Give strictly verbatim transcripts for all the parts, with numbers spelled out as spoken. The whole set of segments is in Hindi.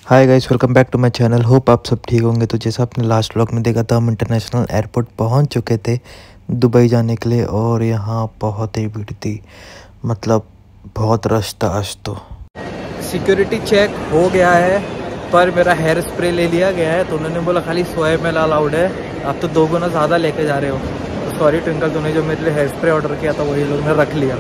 Hi guys, welcome back to my channel. Hope आप सब ठीक होंगे। तो जैसा आपने लास्ट व्लॉग में देखा था, हम इंटरनेशनल एयरपोर्ट पहुंच चुके थे दुबई जाने के लिए और यहाँ बहुत ही भीड़ थी, मतलब बहुत रश था आज। तो सिक्योरिटी चेक हो गया है, पर मेरा हेयर स्प्रे ले लिया गया है। तो उन्होंने बोला खाली सौ एम एल अलाउड है, आप तो दो गुना ज़्यादा लेके जा रहे हो। तो सॉरी ट्विंकल, तूने जो मेरे लिए हेयर स्प्रे ऑर्डर किया था वही लोग ने रख लिया।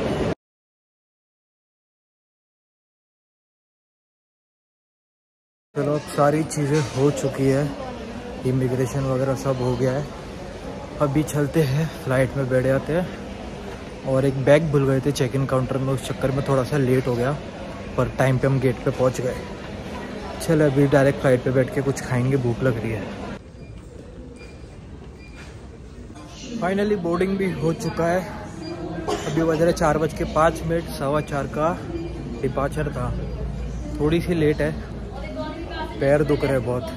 चलो, अब सारी चीज़ें हो चुकी है, इमिग्रेशन वगैरह सब हो गया है। अभी चलते हैं, फ़्लाइट में बैठ जाते हैं। और एक बैग भूल गए थे चेक इन काउंटर में, उस चक्कर में थोड़ा सा लेट हो गया, पर टाइम पे हम गेट पे पहुंच गए। चलो अभी डायरेक्ट फ़्लाइट पे बैठ के कुछ खाएंगे, भूख लग रही है। फाइनली बोर्डिंग भी हो चुका है। अभी बज रहे चार बज के पाँच मिनट सवा चार का डिपार्चर था। थोड़ी सी लेट है, पैर दुख रहे बहुत।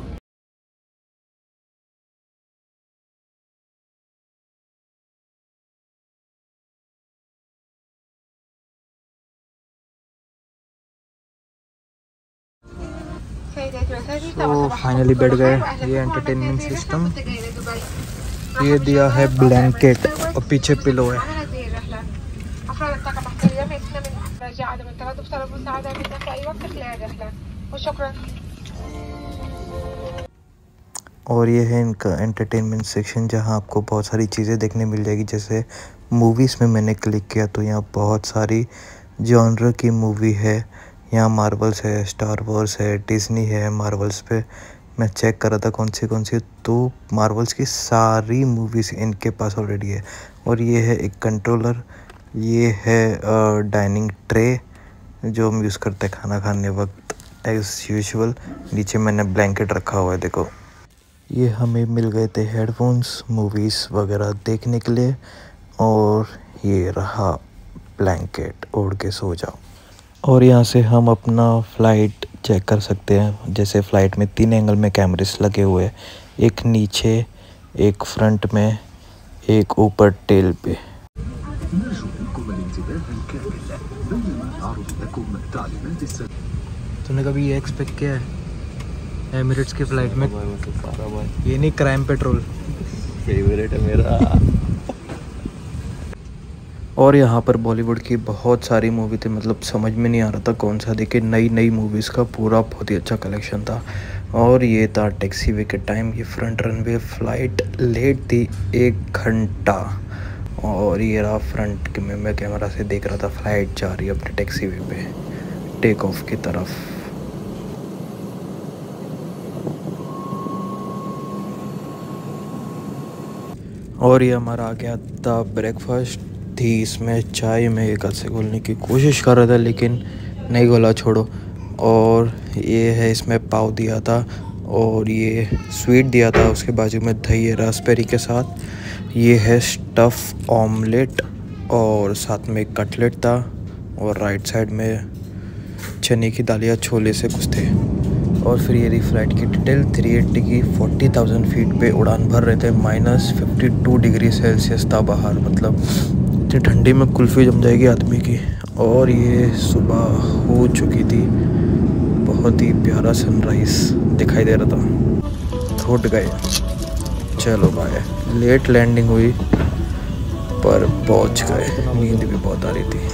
तो फाइनली बैठ गए। ये एंटरटेनमेंट सिस्टम, ये दिया है ब्लैंकेट और पीछे पिलो है। और ये है इनका एंटरटेनमेंट सेक्शन, जहाँ आपको बहुत सारी चीज़ें देखने मिल जाएगी। जैसे मूवीज़ में मैंने क्लिक किया तो यहाँ बहुत सारी जॉनर की मूवी है। यहाँ मार्वल्स है, स्टार वॉर्स है, डिज्नी है। मार्वल्स पे मैं चेक कर रहा था कौन सी कौन सी, तो मार्वल्स की सारी मूवीज़ इनके पास ऑलरेडी है। और ये है एक कंट्रोलर, ये है डाइनिंग ट्रे जो हम यूज़ करते हैं खाना खाने वक्त एज़ यूजुअल। नीचे मैंने ब्लैंकेट रखा हुआ है, देखो। ये हमें मिल गए थे हेडफोन्स मूवीज़ वगैरह देखने के लिए। और ये रहा ब्लैंकेट, ओढ़ के सो जाओ। और यहाँ से हम अपना फ़्लाइट चेक कर सकते हैं। जैसे फ़्लाइट में तीन एंगल में कैमरेस लगे हुए हैं, एक नीचे, एक फ्रंट में, एक ऊपर टेल पे। तूने कभी ये एक्सपेक्ट किया है एमिरेट्स की फ़्लाइट में? ये नहीं, क्राइम पेट्रोल फेवरेट है मेरा। और यहाँ पर बॉलीवुड की बहुत सारी मूवी थी, मतलब समझ में नहीं आ रहा था कौन सा देखे। नई नई मूवीज़ का पूरा बहुत ही अच्छा कलेक्शन था। और ये था टैक्सी वे के टाइम। ये फ्रंट रनवे, फ़्लाइट लेट थी एक घंटा। और ये रहा फ्रंट के में मैं कैमरा से देख रहा था, फ़्लाइट जा रही है अपने टैक्सी वे पे टेक ऑफ की तरफ। और ये हमारा आ गया था ब्रेकफास्ट थी। इसमें चाय में एक हाथ से घोलने की कोशिश कर रहा था लेकिन नहीं घोला, छोड़ो। और ये है, इसमें पाव दिया था और ये स्वीट दिया था। उसके बाजू में दही है रास्पबेरी के साथ। ये है स्टफ़ ऑमलेट और साथ में कटलेट था। और राइट साइड में चने की दाल या छोले से कुछ थे। और फिर ये रही फ़्लाइट की डिटेल। थ्री एट्टी की फोर्टी थाउजेंड फीट पे उड़ान भर रहे थे। Minus fifty two degree Celsius था बाहर, मतलब इतनी ठंडी में कुल्फ़ी जम जाएगी आदमी की। और ये सुबह हो चुकी थी, बहुत ही प्यारा सनराइज़ दिखाई दे रहा था। उठ गए, चलो बाय। लेट लैंडिंग हुई पर पहुंच गए। नींद भी बहुत आ रही थी।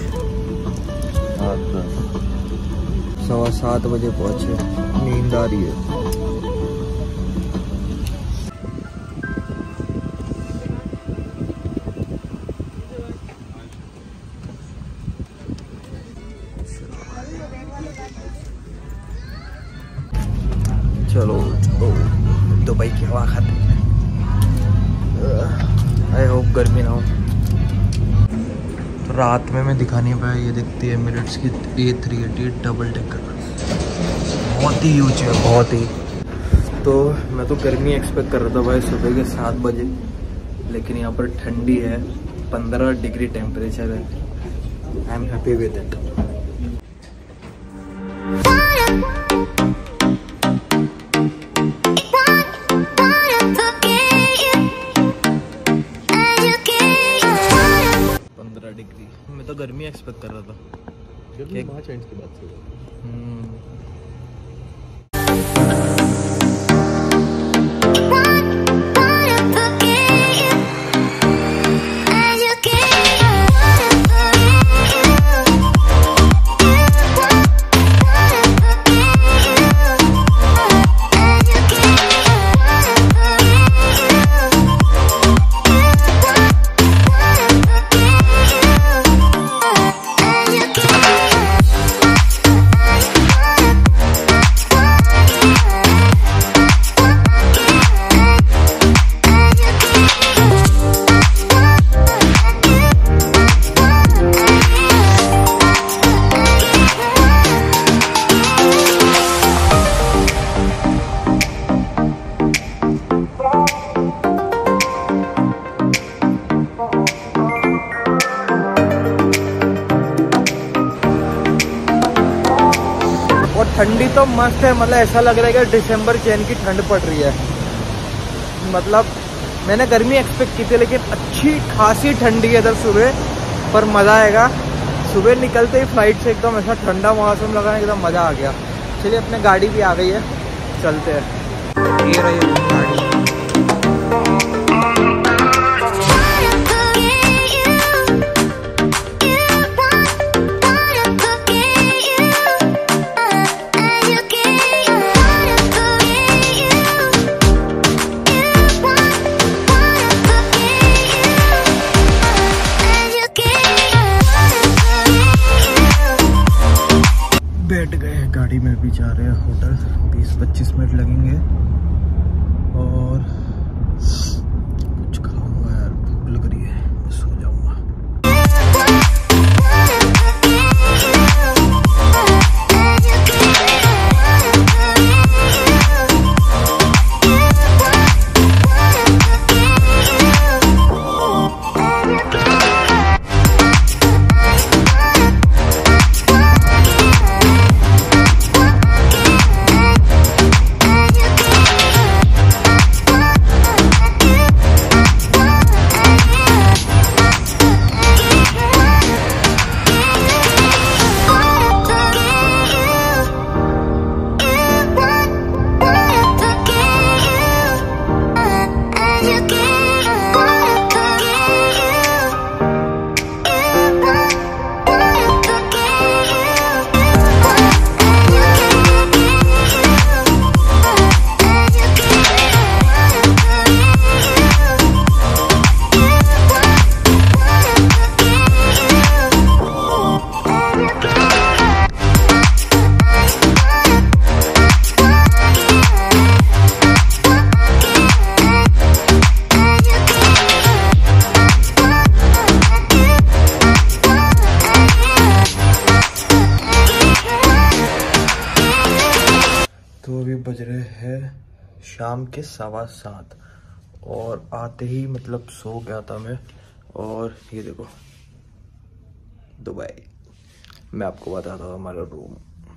सवा सात बजे पहुंचे, नींद आ रही है। चलो दुबई की हवा खाते। आई होप गर्मी ना हो। रात में मैं दिखा नहीं पाया। ये देखती है एमिरेट्स की A three eighty double decker, बहुत ही यूज है, बहुत ही। तो मैं तो गर्मी एक्सपेक्ट कर रहा था भाई सुबह के सात बजे, लेकिन यहाँ पर ठंडी है, पंद्रह डिग्री टेम्परेचर है। I am happy with it. पंद्रह डिग्री, मैं तो गर्मी एक्सपेक्ट कर रहा था। गर्मी मार्च एंड की बात है। तो मस्त है, मतलब ऐसा लग रहा है कि दिसंबर जैन की ठंड पड़ रही है। मतलब मैंने गर्मी एक्सपेक्ट की थी, लेकिन अच्छी खासी ठंडी है इधर सुबह, पर मज़ा आएगा। सुबह निकलते ही फ्लाइट से एकदम ऐसा ठंडा मौसम लगा, एकदम मज़ा आ गया। चलिए अपने गाड़ी भी आ गई है, चलते हैं। ये रही है गाड़ी। बैठ गए हैं गाड़ी में, भी जा रहे हैं होटल। बीस पच्चीस मिनट लगेंगे और कुछ खाऊंगा यार, भूख लग रही है, मैं सो जाऊंगा। तो अभी बज रहे हैं शाम के सवा सात और आते ही मतलब सो गया था मैं। और ये देखो दुबई, मैं आपको बताता हूँ हमारा रूम।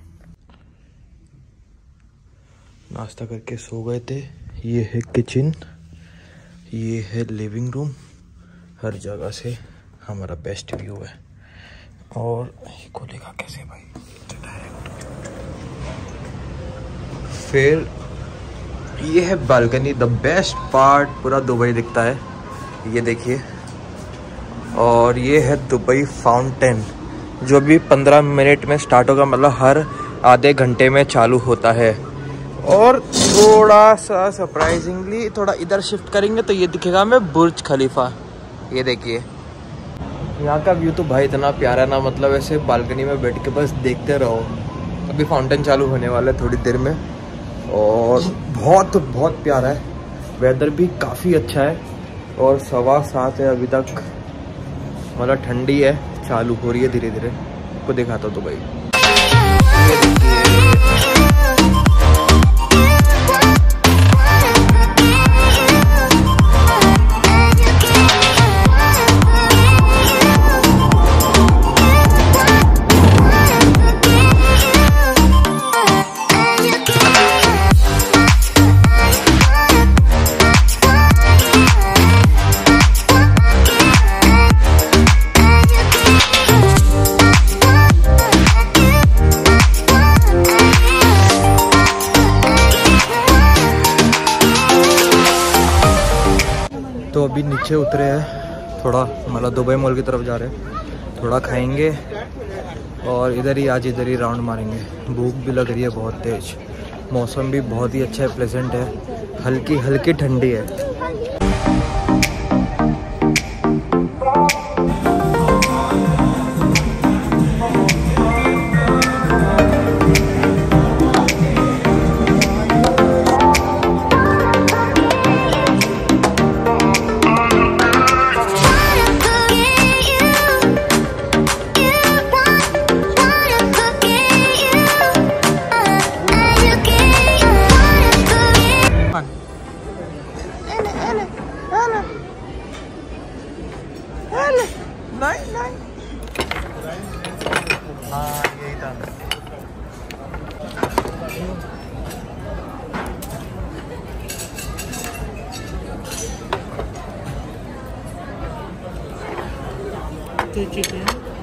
नाश्ता करके सो गए थे। ये है किचन, ये है लिविंग रूम, हर जगह से हमारा बेस्ट व्यू है। और ये खोलेगा कैसे भाई, फिर ये है बालकनी। द बेस्ट पार्ट, पूरा दुबई दिखता है, ये देखिए। और ये है दुबई फाउंटेन, जो भी पंद्रह मिनट में स्टार्ट होगा, मतलब हर आधे घंटे में चालू होता है। और थोड़ा सा सरप्राइजिंगली थोड़ा इधर शिफ्ट करेंगे तो ये दिखेगा हमें बुर्ज खलीफा। ये देखिए यहाँ का व्यू तो भाई इतना प्यारा है ना, मतलब ऐसे बालकनी में बैठ के बस देखते रहो। अभी फाउंटेन चालू होने वाला है थोड़ी देर में और बहुत बहुत प्यारा है। वेदर भी काफ़ी अच्छा है और सवा सात है अभी तक, मतलब ठंडी है, चालू हो रही है धीरे धीरे। आपको दिखाता हूँ तो भाई तो अभी नीचे उतरे हैं, थोड़ा मतलब दुबई मॉल की तरफ जा रहे हैं, थोड़ा खाएंगे और इधर ही आज इधर ही राउंड मारेंगे। भूख भी लग रही है बहुत तेज, मौसम भी बहुत ही अच्छा है, प्लेजेंट है, हल्की हल्की ठंडी है। तो चिकन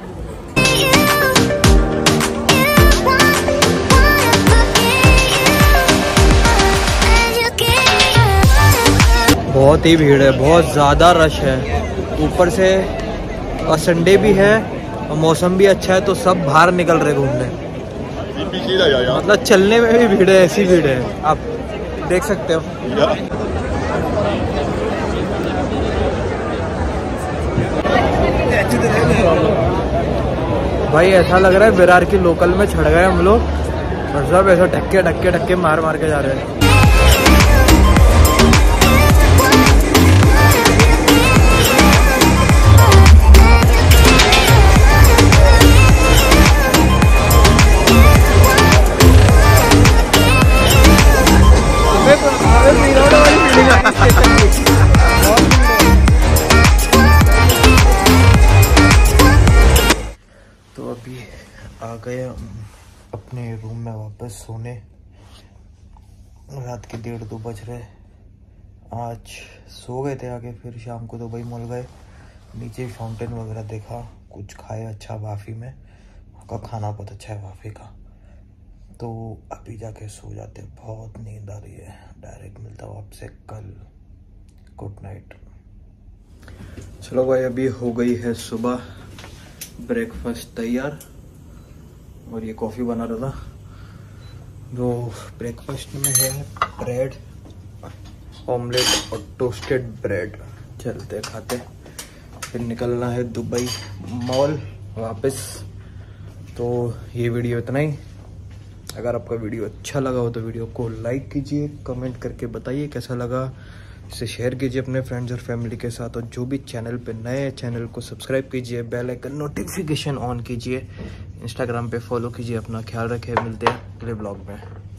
बहुत ही भीड़ है, बहुत ज़्यादा रश है ऊपर से, और संडे भी है और मौसम भी अच्छा है तो सब बाहर निकल रहे घूमने। मतलब चलने में भी भीड़ है, ऐसी भीड़ है आप देख सकते हो। भाई ऐसा लग रहा है विरार की लोकल में चढ़ गए हम लोग, और सब ऐसा ढक्के ढक्के ढक्के मार मार के जा रहे हैं। तो अभी आ गए अपने रूम में वापस सोने, रात के डेढ़ दो बज रहे। आज सो गए थे आगे, फिर शाम को दुबई मॉल गए, नीचे फाउंटेन वगैरह देखा, कुछ खाए अच्छा वाफी में, का खाना बहुत अच्छा है वाफी का। तो अभी जाके सो जाते, बहुत नींद आ रही है। डायरेक्ट मिलता हूँ आपसे कल, गुड नाइट। चलो भाई अभी हो गई है सुबह, ब्रेकफास्ट तैयार, और ये कॉफ़ी बना रहा था। जो ब्रेकफास्ट में है ब्रेड, ऑमलेट और टोस्टेड ब्रेड। चलते खाते, फिर निकलना है दुबई मॉल वापस। तो ये वीडियो इतना ही। अगर आपका वीडियो अच्छा लगा हो तो वीडियो को लाइक कीजिए, कमेंट करके बताइए कैसा लगा, इसे शेयर कीजिए अपने फ्रेंड्स और फैमिली के साथ, और जो भी चैनल पे नए हैं चैनल को सब्सक्राइब कीजिए, बेल आइकन नोटिफिकेशन ऑन कीजिए, इंस्टाग्राम पे फॉलो कीजिए। अपना ख्याल रखें, मिलते हैं अगले ब्लॉग में।